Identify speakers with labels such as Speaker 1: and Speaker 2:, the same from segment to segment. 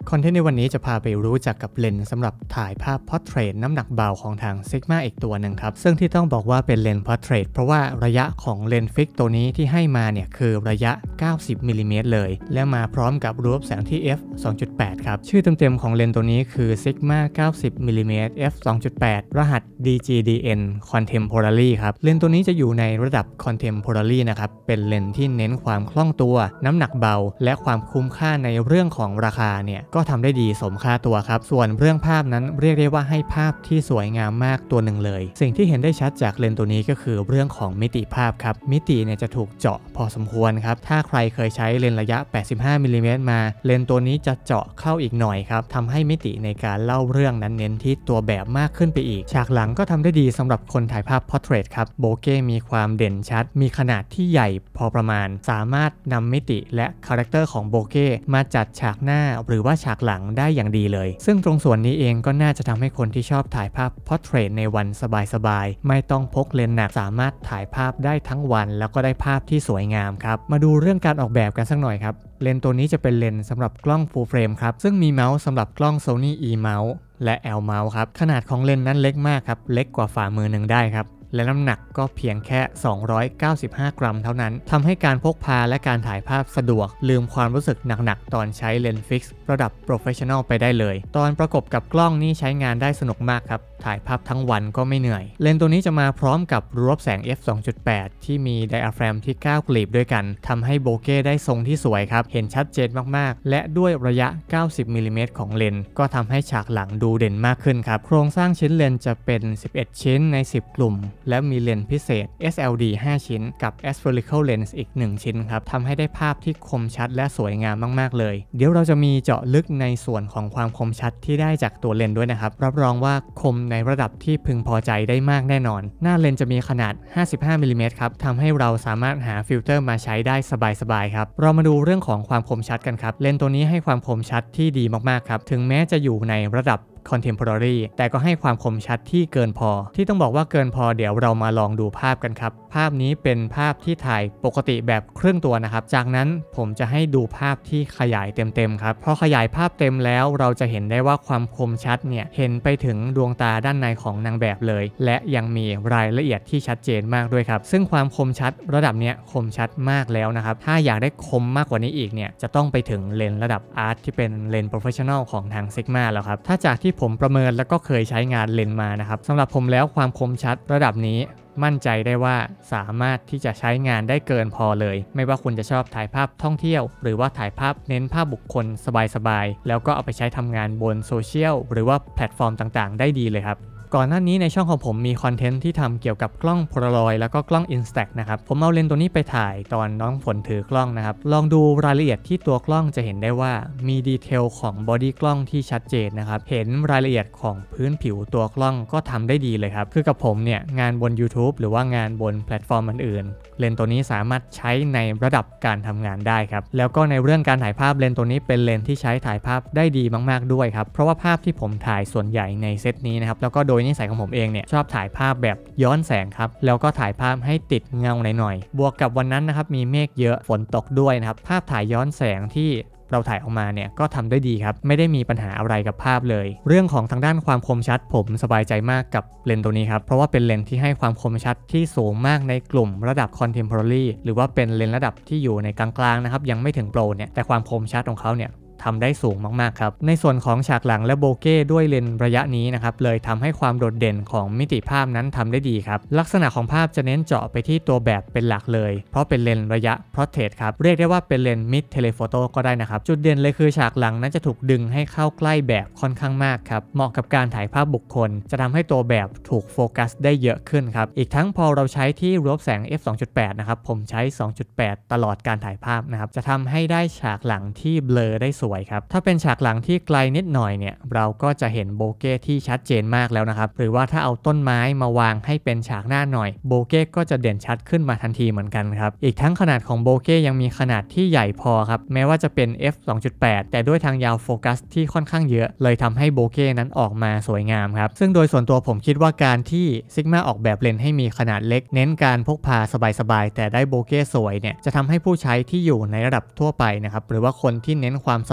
Speaker 1: คอนเทนต์ในวันนี้จะพาไปรู้จักกับเลนส์สำหรับถ่ายภาพพอร์เทรตน้ำหนักเบาของทาง Sigma อีกตัวหนึ่งครับซึ่งที่ต้องบอกว่าเป็นเลนส์พอร์เทรตเพราะว่าระยะของเลนส์ฟิกตัวนี้ที่ให้มาเนี่ยคือระยะ90มิลลิเมตรเลยและมาพร้อมกับรูปแสงที่ f 2.8 ครับชื่อเต็มๆของเลนส์ตัวนี้คือ Sigma 90มิลลิเมตร f 2.8 รหัส DGDN Contemporary ครับเลนส์ตัวนี้จะอยู่ในระดับ Contemporary นะครับเป็นเลนส์ที่เน้นความคล่องตัวน้ำหนักเบาและความคุ้มค่าในเรื่องของราคาเนี่ยก็ทำได้ดีสมค่าตัวครับส่วนเรื่องภาพนั้นเรียกได้ว่าให้ภาพที่สวยงามมากตัวหนึ่งเลยสิ่งที่เห็นได้ชัดจากเลนส์ตัวนี้ก็คือเรื่องของมิติภาพครับมิติเนี่ยจะถูกเจาะพอสมควรครับถ้าใครเคยใช้เลนส์ระยะ85มิลลิเมตรมาเลนส์ตัวนี้จะเจาะเข้าอีกหน่อยครับทำให้มิติในการเล่าเรื่องนั้นเน้นที่ตัวแบบมากขึ้นไปอีกฉากหลังก็ทำได้ดีสำหรับคนถ่ายภาพพอร์เทรตครับโบเก้มีความเด่นชัดมีขนาดที่ใหญ่พอประมาณสามารถนำมิติและคาแรคเตอร์ของโบเก้มาจัดฉากหน้าหรือว่าฉากหลังได้อย่างดีเลยซึ่งตรงส่วนนี้เองก็น่าจะทำให้คนที่ชอบถ่ายภาพพอร์เทรตในวันสบายๆไม่ต้องพกเลนส์หนักสามารถถ่ายภาพได้ทั้งวันแล้วก็ได้ภาพที่สวยงามครับมาดูเรื่องการออกแบบกันสักหน่อยครับเลนส์ตัวนี้จะเป็นเลนส์สำหรับกล้อง Full Frame ครับซึ่งมีเมาส์สำหรับกล้อง Sony E Mouse และ L Mouse ครับขนาดของเลนส์นั้นเล็กมากครับเล็กกว่าฝ่ามือหนึ่งได้ครับและน้ำหนักก็เพียงแค่295 กรัมเท่านั้นทำให้การพกพาและการถ่ายภาพสะดวกลืมความรู้สึกหนักๆตอนใช้เลนส์ฟิกซ์ระดับโปรเฟชชั่นอลไปได้เลยตอนประกบกับกล้องนี่ใช้งานได้สนุกมากครับถ่ายภาพทั้งวันก็ไม่เหนื่อยเลนส์ตัวนี้จะมาพร้อมกับรูปแสง f 2.8 ที่มีไดอะแฟรมที่9กลีบด้วยกันทำให้โบเก้ได้ทรงที่สวยครับเห็นชัดเจนมากๆและด้วยระยะ90มิลลิเมตรของเลนส์ก็ทำให้ฉากหลังดูเด่นมากขึ้นครับโครงสร้างชิ้นเลนส์จะเป็น11ชิ้นใน10กลุ่มและมีเลนส์พิเศษ SLD 5 ชิ้นกับ Aspherical Lens อีก1ชิ้นครับทำให้ได้ภาพที่คมชัดและสวยงามมากๆเลยเดี๋ยวเราจะมีเจาะลึกในส่วนของความคมชัดที่ได้จากตัวเลนส์ด้วยนะครับรับรองว่าคมในระดับที่พึงพอใจได้มากแน่นอนหน้าเลนส์จะมีขนาด55มิลลิเมตรครับทำให้เราสามารถหาฟิลเตอร์มาใช้ได้สบายๆครับเรามาดูเรื่องของความคมชัดกันครับเลนส์ตัวนี้ให้ความคมชัดที่ดีมากๆครับถึงแม้จะอยู่ในระดับContemporary แต่ก็ให้ความคมชัดที่เกินพอที่ต้องบอกว่าเกินพอเดี๋ยวเรามาลองดูภาพกันครับภาพนี้เป็นภาพที่ถ่ายปกติแบบครึ่งตัวนะครับจากนั้นผมจะให้ดูภาพที่ขยายเต็มๆครับพอขยายภาพเต็มแล้วเราจะเห็นได้ว่าความคมชัดเนี่ยเห็นไปถึงดวงตาด้านในของนางแบบเลยและยังมีรายละเอียดที่ชัดเจนมากด้วยครับซึ่งความคมชัดระดับเนี้ยคมชัดมากแล้วนะครับถ้าอยากได้คมมากกว่านี้อีกเนี่ยจะต้องไปถึงเลนส์ระดับอาร์ตที่เป็นเลนส์โปรเฟชชั่นอลของทาง Sigma แล้วครับถ้าจากที่ผมประเมินแล้วก็เคยใช้งานเลนส์มานะครับสำหรับผมแล้วความคมชัดระดับนี้มั่นใจได้ว่าสามารถที่จะใช้งานได้เกินพอเลยไม่ว่าคุณจะชอบถ่ายภาพท่องเที่ยวหรือว่าถ่ายภาพเน้นภาพบุคคลสบายๆแล้วก็เอาไปใช้ทำงานบนโซเชียลหรือว่าแพลตฟอร์มต่างๆได้ดีเลยครับก่อนหน้านี้ในช่องของผมมีคอนเทนต์ที่ทำเกี่ยวกับกล้อง Polaroid แล้วก็กล้อง Instax นะครับผมเอาเลนส์ตัวนี้ไปถ่ายตอนน้องฝนถือกล้องนะครับลองดูรายละเอียดที่ตัวกล้องจะเห็นได้ว่ามีดีเทลของบอดี้กล้องที่ชัดเจนนะครับเห็นรายละเอียดของพื้นผิวตัวกล้องก็ทำได้ดีเลยครับคือกับผมเนี่ยงานบน YouTube หรือว่างานบนแพลตฟอร์มอื่นๆเลนส์ตัวนี้สามารถใช้ในระดับการทำงานได้ครับแล้วก็ในเรื่องการถ่ายภาพเลนส์ตัวนี้เป็นเลนส์ที่ใช้ถ่ายภาพได้ดีมากๆด้วยครับเพราะว่าภาพที่ผมถ่ายส่วนใหญ่ในเซตนี้นะครับแล้วก็โดยนิสัยของผมเองเนี่ยชอบถ่ายภาพแบบย้อนแสงครับแล้วก็ถ่ายภาพให้ติดเงาหน่อยๆบวกกับวันนั้นนะครับมีเมฆเยอะฝนตกด้วยนะครับภาพถ่ายย้อนแสงที่เราถ่ายออกมาเนี่ยก็ทำได้ดีครับไม่ได้มีปัญหาอะไรกับภาพเลยเรื่องของทางด้านความคมชัดผมสบายใจมากกับเลนส์ตัวนี้ครับเพราะว่าเป็นเลนส์ที่ให้ความคมชัดที่สูงมากในกลุ่มระดับ Contemporary หรือว่าเป็นเลนส์ระดับที่อยู่ในกลางๆนะครับยังไม่ถึงโปรเนี่ยแต่ความคมชัดของเขาเนี่ยทำได้สูงมากๆครับในส่วนของฉากหลังและโบเก้ด้วยเลนส์ระยะนี้นะครับเลยทำให้ความโดดเด่นของมิติภาพนั้นทำได้ดีครับลักษณะของภาพจะเน้นเจาะไปที่ตัวแบบเป็นหลักเลยเพราะเป็นเลนส์ระยะ Portrait ครับเรียกได้ว่าเป็นเลนส์ Mid Telephoto ก็ได้นะครับจุดเด่นเลยคือฉากหลังนั้นจะถูกดึงให้เข้าใกล้แบบค่อนข้างมากครับเหมาะกับการถ่ายภาพบุคคลจะทำให้ตัวแบบถูกโฟกัสได้เยอะขึ้นครับอีกทั้งพอเราใช้ที่รูปแสง f 2.8 นะครับผมใช้ 2.8 ตลอดการถ่ายภาพนะครับจะทำให้ได้ฉากหลังที่เบลอได้สวยครับถ้าเป็นฉากหลังที่ไกลนิดหน่อยเนี่ยเราก็จะเห็นโบเก้ที่ชัดเจนมากแล้วนะครับหรือว่าถ้าเอาต้นไม้มาวางให้เป็นฉากหน้าหน่อยโบเก้ก็จะเด่นชัดขึ้นมาทันทีเหมือนกันครับอีกทั้งขนาดของโบเก้ยังมีขนาดที่ใหญ่พอครับแม้ว่าจะเป็น f 2.8 แต่ด้วยทางยาวโฟกัสที่ค่อนข้างเยอะเลยทำให้โบเก้นั้นออกมาสวยงามครับซึ่งโดยส่วนตัวผมคิดว่าการที่ Sigma ออกแบบเลนส์ให้มีขนาดเล็กเน้นการพกพาสบายๆแต่ได้โบเก้สวยเนี่ยจะทำให้ผู้ใช้ที่อยู่ในระดับทั่วไปนะครับหรือว่าคนที่เน้นความส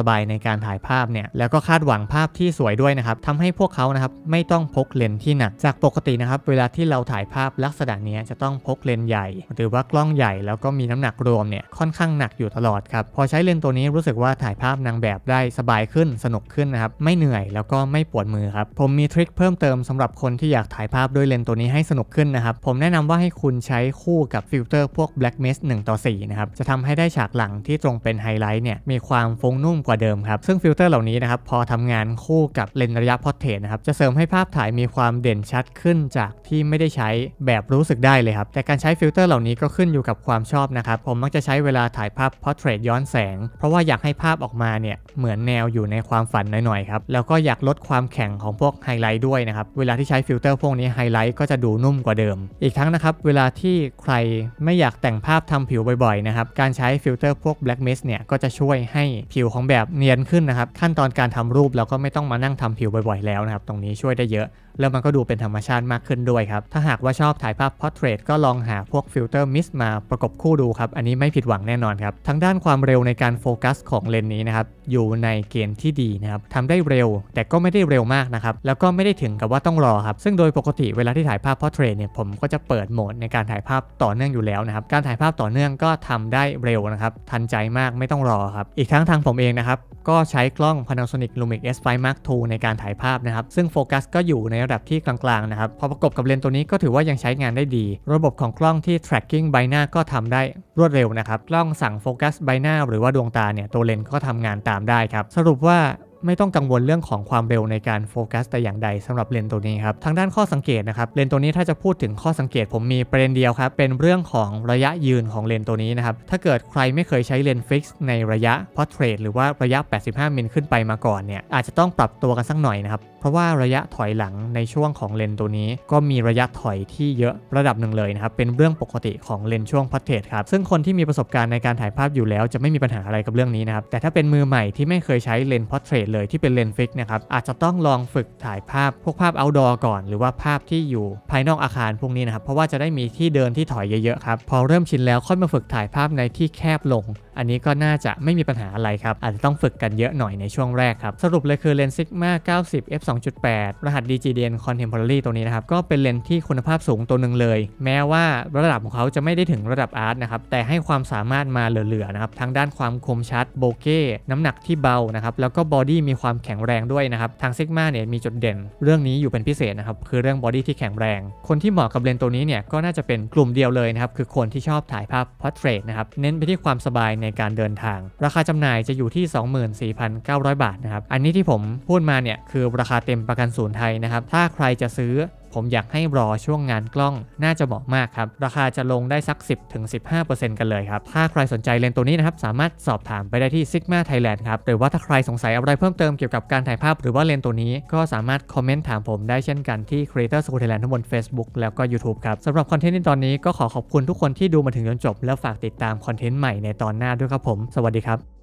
Speaker 1: บายในการถ่ายภาพเนี่ยแล้วก็คาดหวังภาพที่สวยด้วยนะครับทำให้พวกเขานะครับไม่ต้องพกเลนส์ที่หนักจากปกตินะครับเวลาที่เราถ่ายภาพลักษณะนี้จะต้องพกเลนส์ใหญ่หรือว่ากล้องใหญ่แล้วก็มีน้ำหนักรวมเนี่ยค่อนข้างหนักอยู่ตลอดครับพอใช้เลนส์ตัวนี้รู้สึกว่าถ่ายภาพนางแบบได้สบายขึ้นสนุกขึ้นนะครับไม่เหนื่อยแล้วก็ไม่ปวดมือครับผมมีทริคเพิ่มเติมสำหรับคนที่อยากถ่ายภาพด้วยเลนส์ตัวนี้ให้สนุกขึ้นนะครับผมแนะนำว่าให้คุณใช้คู่กับฟิลเตอร์พวก Black Mist 1:4นะครับจะทำให้ได้ฉากหลังที่ตรงเป็นไฮไลท์เนี่ยมีความฟุ้งนุ่มกว่าเดิมครับซึ่งฟิลเตอร์เหล่านี้นะครับพอทำงานคู่กับเลนส์ระยะพอร์เทรตนะครับจะเสริมให้ภาพถ่ายมีความเด่นชัดขึ้นจากที่ไม่ได้ใช้แบบรู้สึกได้เลยครับแต่การใช้ฟิลเตอร์เหล่านี้ก็ขึ้นอยู่กับความชอบนะครับผมมักจะใช้เวลาถ่ายภาพพอร์เทรตย้อนแสงเพราะว่าอยากให้ภาพออกมาเนี่ยเหมือนแนวอยู่ในความฝันหน่อยๆครับแล้วก็อยากลดความแข็งของพวกไฮไลท์ด้วยนะครับเวลาที่ใช้ฟิลเตอร์พวกนี้ไฮไลท์ก็จะดูนุ่มกว่าเดิมอีกทั้งนะครับเวลาที่ใครไม่อยากแต่งภาพทำผิวบ่อยๆนะครับการใช้ฟิลเตอร์พวก Black Mist เนี่ยก็จะช่วยให้ผิวของแบบเนียนขึ้นนะครับขั้นตอนการทำรูปเราก็ไม่ต้องมานั่งทำผิวบ่อยๆแล้วนะครับตรงนี้ช่วยได้เยอะแล้วมันก็ดูเป็นธรรมชาติมากขึ้นด้วยครับถ้าหากว่าชอบถ่ายภาพ Portrait ก็ลองหาพวกฟิลเตอร์ Mist มาประกบคู่ดูครับอันนี้ไม่ผิดหวังแน่นอนครับทั้งด้านความเร็วในการโฟกัสของเลนส์นี้นะครับอยู่ในเกณฑ์ที่ดีนะครับทำได้เร็วแต่ก็ไม่ได้เร็วมากนะครับแล้วก็ไม่ได้ถึงกับว่าต้องรอครับซึ่งโดยปกติเวลาที่ถ่ายภาพ Portrait เนี่ยผมก็จะเปิดโหมดในการถ่ายภาพต่อเนื่องอยู่แล้วนะครับการถ่ายภาพต่อเนื่องก็ทำได้เร็วนะครับทันใจมากไม่ต้องรอครับอีกทั้งทางผมเองนะครับก็ใช้กล้อง Panasonic Lumix S5 Mark II ในการถ่ายภาพนะครับซึ่งโฟกัสก็อยู่ในระดับที่กลางๆนะครับพอประกบกับเลนส์ตัวนี้ก็ถือว่ายังใช้งานได้ดีระบบของกล้องที่ tracking ใบหน้าก็ทำได้รวดเร็วนะครับกล้องสั่งโฟกัสใบหน้าหรือว่าดวงตาเนี่ยตัวเลนส์ก็ทำงานตามได้ครับสรุปว่าไม่ต้องกังวลเรื่องของความเร็วในการโฟกัสแต่อย่างใดสำหรับเลนส์ตัวนี้ครับทางด้านข้อสังเกตนะครับเลนส์ตัวนี้ถ้าจะพูดถึงข้อสังเกตผมมีประเด็นเดียวครับเป็นเรื่องของระยะยืนของเลนส์ตัวนี้นะครับถ้าเกิดใครไม่เคยใช้เลนส์ฟิกซ์ในระยะ Portrait หรือว่าระยะ85มิลขึ้นไปมาก่อนเนี่ยอาจจะต้องปรับตัวกันสักหน่อยนะครับเพราะว่าระยะถอยหลังในช่วงของเลนส์ตัวนี้ก็มีระยะถอยที่เยอะระดับหนึ่งเลยนะครับเป็นเรื่องปกติของเลนส์ช่วง Portrait ครับซึ่งคนที่มีประสบการณ์ในการถ่ายภาพอยู่แล้วจะไม่มีปัญหาอะไรกับเรื่องนี้นะครับแต่ถ้าเป็นมือใหม่ที่ไม่เคยใช้เลนส์ Portrait เลยที่เป็นเลนส์ฟิกนะครับอาจจะต้องลองฝึกถ่ายภาพพวกภาพ outdoor ก่อนหรือว่าภาพที่อยู่ภายนอกอาคารพวกนี้นะครับเพราะว่าจะได้มีที่เดินที่ถอยเยอะๆครับพอเริ่มชินแล้วค่อยมาฝึกถ่ายภาพในที่แคบลงอันนี้ก็น่าจะไม่มีปัญหาอะไรครับอาจจะต้องฝึกกันเยอะหน่อยในช่วงแรกครับสรุปเลยคือเลนส์ Sigma 90 f 2.8 รหัส DGDN Contemporary ตัวนี้นะครับก็เป็นเลนส์ที่คุณภาพสูงตัวหนึ่งเลยแม้ว่าระดับของเขาจะไม่ได้ถึงระดับอาร์ตนะครับแต่ให้ความสามารถมาเหลือๆนะครับทั้งด้านความคมชัดโบเก้น้ำหนักที่เบานะครับแล้วก็บอดี้มีความแข็งแรงด้วยนะครับทาง Sigma เนี่ยมีจุดเด่นเรื่องนี้อยู่เป็นพิเศษนะครับคือเรื่องบอดี้ที่แข็งแรงคนที่เหมาะกับเลนส์ตัวนี้เนี่ยก็น่าจะเป็นกลุ่มเดียวเลยนะครับคือคนที่ชอบถ่ายภาพ Portrait นะครับเน้นไปที่ความสบายในการเดินทางราคาจำหน่ายจะอยู่ที่ 24,900 บาทนะครับอันนี้ที่ผมพูดมาเนี่ยคือราคาเต็มประกันศูนย์ไทยนะครับถ้าใครจะซื้อผมอยากให้รอช่วงงานกล้องน่าจะเหมาะมากครับราคาจะลงได้สัก 10-15% กันเลยครับถ้าใครสนใจเลนส์ตัวนี้นะครับสามารถสอบถามไปได้ที่ Sigma Thailand ครับหรือว่าถ้าใครสงสัยอะไรเพิ่มเติมเกี่ยวกับการถ่ายภาพหรือว่าเลนส์ตัวนี้ก็สามารถคอมเมนต์ถามผมได้เช่นกันที่ Creator School Thailand ทั้งบน Facebook แล้วก็ YouTube ครับสำหรับคอนเทนต์ในตอนนี้ก็ขอบคุณทุกคนที่ดูมาถึงจนจบแล้วฝากติดตามคอนเทนต์ใหม่ในตอนหน้าด้วยครับผมสวัสดีครับ